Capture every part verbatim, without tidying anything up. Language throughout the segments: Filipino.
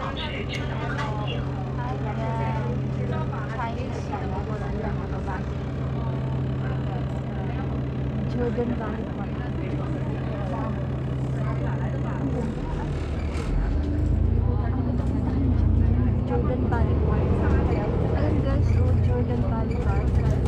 Jordan Valley Park. Jordan Valley Park. Ayun guys, so Jordan Valley Park.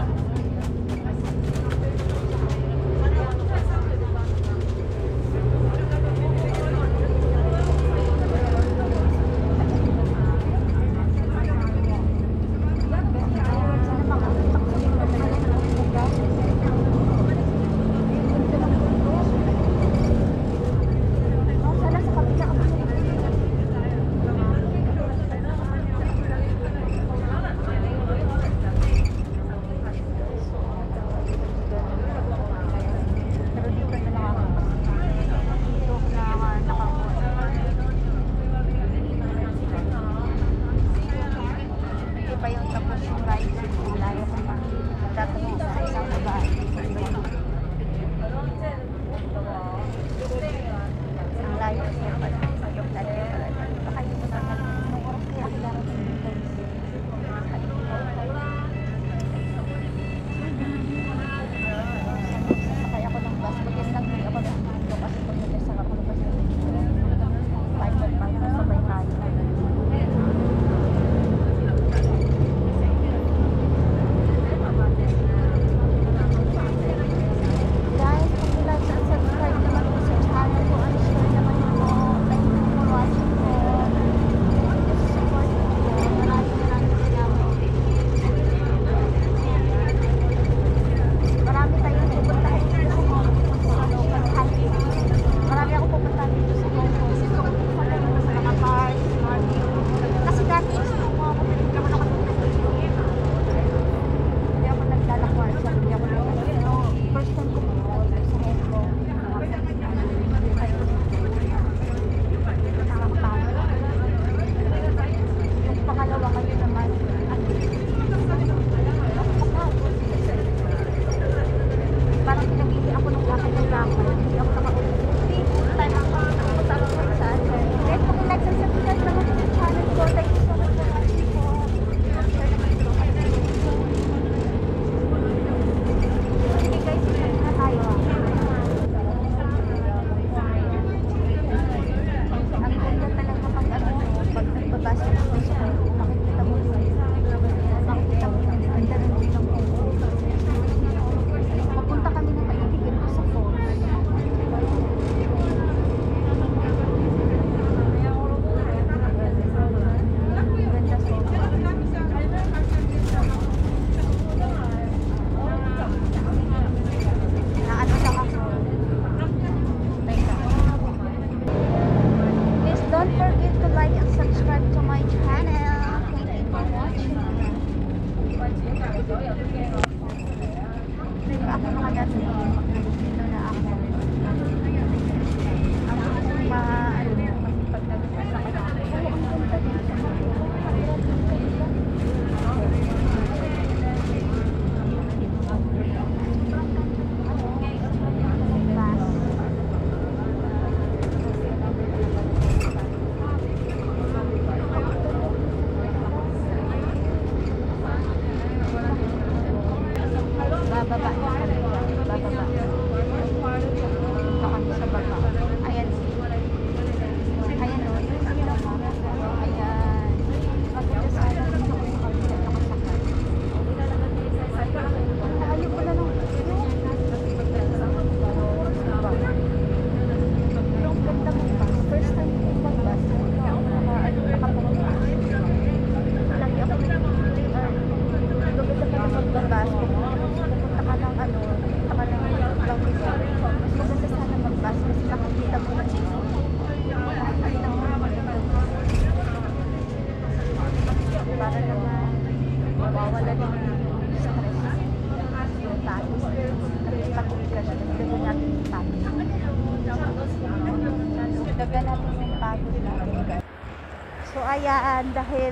So ayan, dahil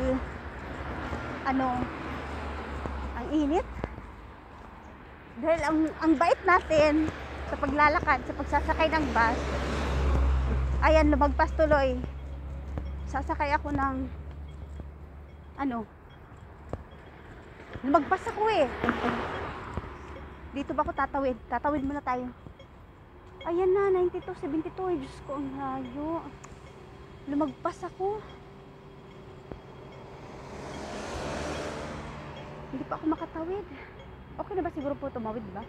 ano, ang init, dahil ang, ang bait natin sa paglalakad, sa pagsasakay ng bus, ayan, lumagpas tuloy Sasakay ako ng ano, lumagpas ako eh. Dito ba ako tatawid? Tatawid muna tayo. Ayan na, ninety-two seventy-two. Ay, Diyos ko, ang layo. Lumagpas ako. Hindi pa ako makatawid. Okay na ba siguro po tumawid ba?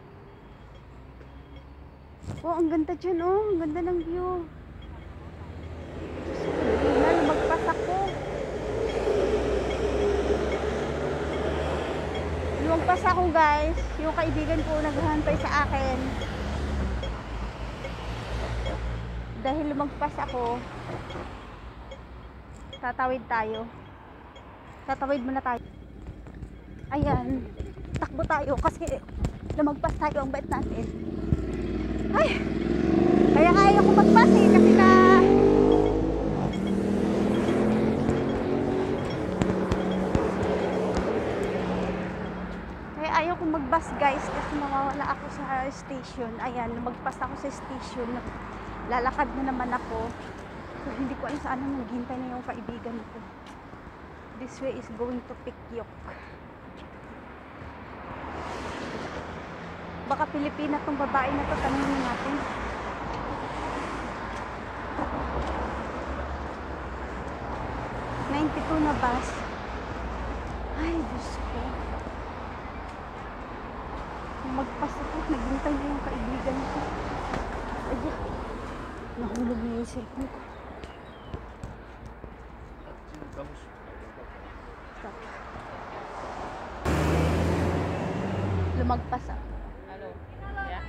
Oh, ang ganda dyan, oh. Ang ganda ng view. Diyos ko, na, lumagpas ako. Lumagpas ako, guys. Yung kaibigan ko naghahantay sa akin. Dahil lumagpas ako, tatawid tayo. Tatawid muna tayo. Ayan, takbo tayo kasi lumagpas tayo, ang bait natin. Ay, kaya kaya ko magpas eh kasi na kaya ayaw ko magbus guys kasi mawawala ako sa station. Ayan, lumagpas ako sa station. Lalakad na naman ako. So, hindi ko alam saan na naghintay na yung kaibigan ko. This way is going to Pikyok. Baka Pilipina tong babae na to, tanungin natin. ninety-two na bus. Ay, Diyos ko. Magpas ako, naghintay na yung kaibigan ko. Ay, nahulog na yung cellphone ko. Stop. Lumagpas ako. Hello. Yeah.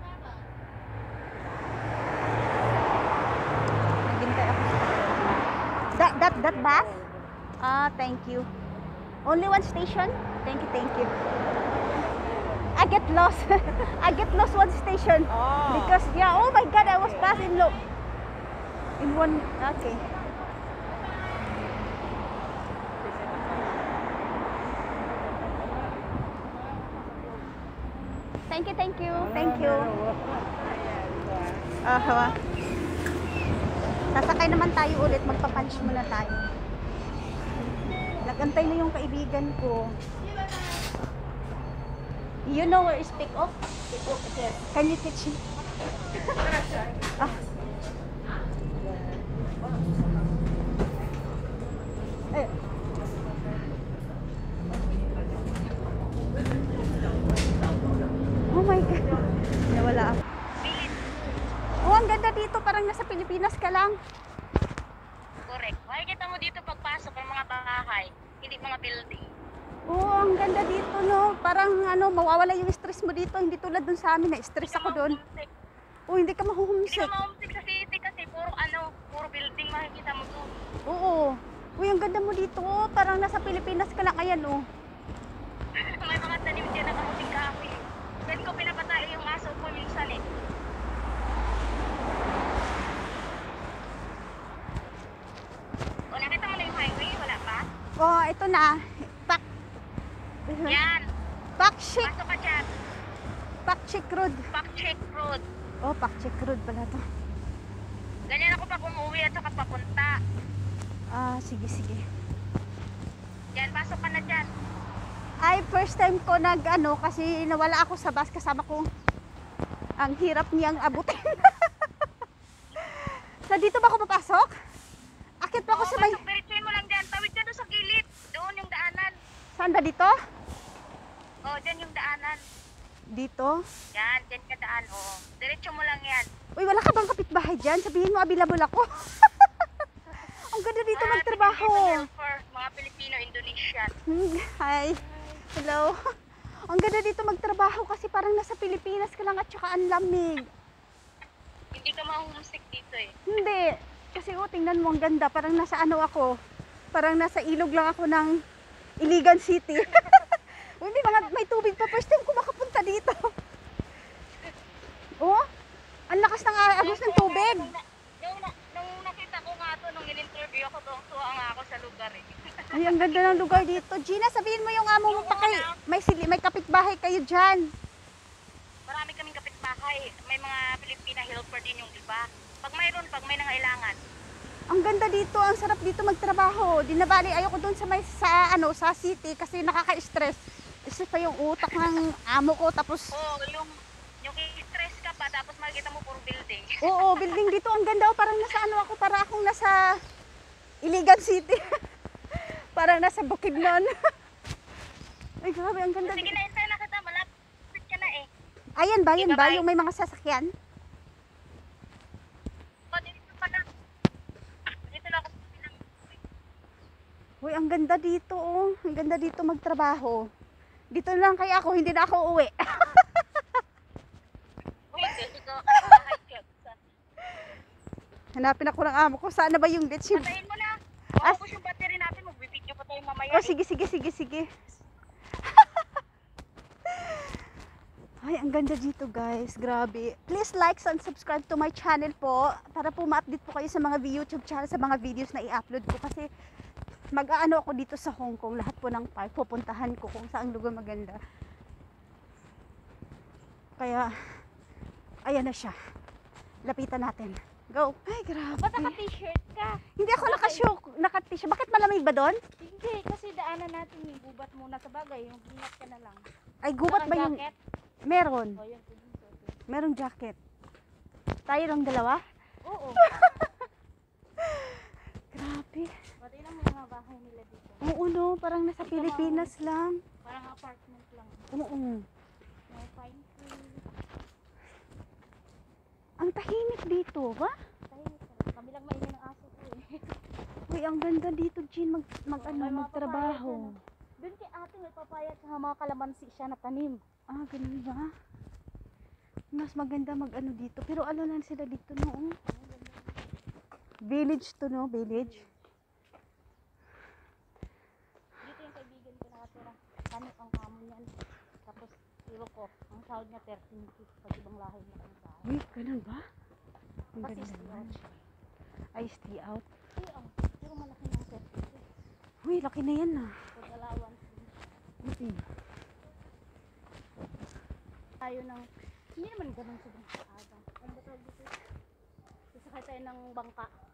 Naghintay ako sa that, that, that bus? Ah, thank you. Only one station? Thank you, thank you. I get lost. I get lost one station. Oh. Because, yeah, oh my God, I was passing low. In one, okay. Thank you, thank you, thank you. Ah, uh, sasakay naman tayo ulit, magpa-punch muna tayo. Nagantay na yung kaibigan ko. You know where is pick up? Pick up, yes. Can you teach me? Ah. Eh. Oh my God. Nawala ako. Oh, ang ganda dito. Parang nasa Pilipinas ka lang. Correct. Makikita mo dito pagpasok ng mga bahay, hindi mga building. Oh, ang ganda dito, no? Parang ano, mawawala yung stress mo dito. Hindi tulad dun sa amin, na-stress ako doon. Oh, hindi ka Hindi mahuhumsik. ka ma-homesick sa city kasi puro ano, puro building makikita mo doon. Oo. Uy, ang ganda mo dito. Oh. Parang nasa Pilipinas ka lang. Ayan, oh. May mga tanim dyan na kamuting kahoy. Pwede ko pinapatay yung aso ko minsan eh. O, nakita mo na yung highway? Wala pa? Oh, ito na. Pak. Yan. Pakchik. Pasok ka dyan. Pakchik Road. Pakchek Road. Oh, Pakchik Road pala to. Ganyan ako pag umuwi at saka papunta. Ah, sige, sige. Yan, pasok ka na dyan. Ay, first time ko nag, ano, kasi nawala ako sa bus kasama ko. Ang hirap niyang abutin. Sa dito ba ako papasok? Akit pa ako Oo, sa may... pasok, diretsuhin mo lang dyan. Tawid ka doon sa gilid. Doon yung daanan. Saan ba dito? Oo, dyan yung daanan. Dito? Yan, dyan ka daan. Oo, diretso mo lang yan. Uy, wala ka bang kapitbahay dyan? Sabihin mo, available ako. Ang ganda dito Ah, magtrabaho. dito helper, mga Pilipino, Indonesian. Hmm, hi. Hello. Ang ganda dito magtrabaho kasi parang nasa Pilipinas ka lang at saka ang lamig. Hindi ka ma-homesick dito eh. Hindi. Kasi oh, tingnan mo ang ganda. Parang nasa ano ako. Parang nasa ilog lang ako ng Iligan City. Hindi, mga may tubig pa. First time ko makapunta dito. Oh, ang lakas ng agos ng tubig. Nung, nung, nung nakita ko nga to, nung in-interview ako, tuwang-tuwa nga ako sa lugar eh. Ay, ang ganda ng lugar dito. Gina, sabihin mo yung amo mo pa kay, may, sili, may kapitbahay kayo dyan. Marami kaming kapitbahay. May mga Pilipina helper din yung iba. Pag mayroon, pag may nangailangan. Ang ganda dito, ang sarap dito magtrabaho. Di na bali, ayoko doon sa may sa ano, sa city kasi nakaka-stress. Isa pa yung utak ng amo ko tapos Oo, yung yung i-stress ka pa tapos makikita mo puro building. oo, building dito ang ganda. Oh, parang nasa ano ako, para akong nasa Iligan City. Parang nasa Bukidnon. Ay, grabe, ang ganda. Sige na, isa na kita, malapit ka na eh. Ayan ba, yan ba? Ika ba? Yung may mga sasakyan? O, dito pa na. Dito lang ako sa bilang. Uy, ang ganda dito, oh. Ang ganda dito magtrabaho. Dito lang kaya ako, hindi na ako uwi. Uy, dito ka. Kahit ka. Hanapin ako ng amo ko. Saan na ba yung ditch? Patayin mo na. As- Maubos yung battery natin, magbibideo pa tayo mamaya. Oh, sige, sige, sige, sige. Ay, ang ganda dito, guys. Grabe. Please like and subscribe to my channel po para po ma-update po kayo sa mga YouTube channel, sa mga videos na i-upload ko. Kasi mag-aano ako dito sa Hong Kong. Lahat po ng park, pupuntahan ko kung saang lugar maganda. Kaya, ayan na siya. Lapitan natin. Go. Ay, grabe. Ba't naka-t-shirt ka? Hindi ako naka-shock, naka-t-shirt. Bakit malamig ba doon? Hindi, kasi daanan natin yung gubat muna sa bagay. Yung ingat ka na lang. Ay, gubat ba yung... Jacket? Meron. O, yun. Pwede mo suotin. Merong jacket. Tayo lang dalawa? Oo. Grabe. Pati lang yung mga bahay nila dito. Oo, no. Parang nasa Pilipinas lang. Parang apartment lang. Oo. May pine tree. Ang tahimik dito, ba? Tahimik ka lang. Kami lang maingay ng aso ko eh. Uy, ang ganda dito, Jean. Mag, mag, Oo, ano, may mga magtrabaho. papaya dyan, Doon kay ate may papaya at mga kalamansi siya na tanim. Ah, ganun ba? Mas maganda mag-ano dito. Pero ano lang sila dito, no? Village to, no? Village. Dito yung kaibigan ko nakatira. Tanim ang kamo niyan. Tapos, iwan ko, ang sahod niya thirteen feet pag ibang lahi na ang bahay. Uy, ganun ba? Ang Kasi ganda stay naman. out siya. Ay, stay out. Stay out. Pero malaki ng thirty feet. Uy, laki na yan, ah. Pag allowance din. Mm-mm. Tayo ng, hindi naman ganun sobrang kaada. Ano ba tawag dito? Sasakay tayo ng bangka.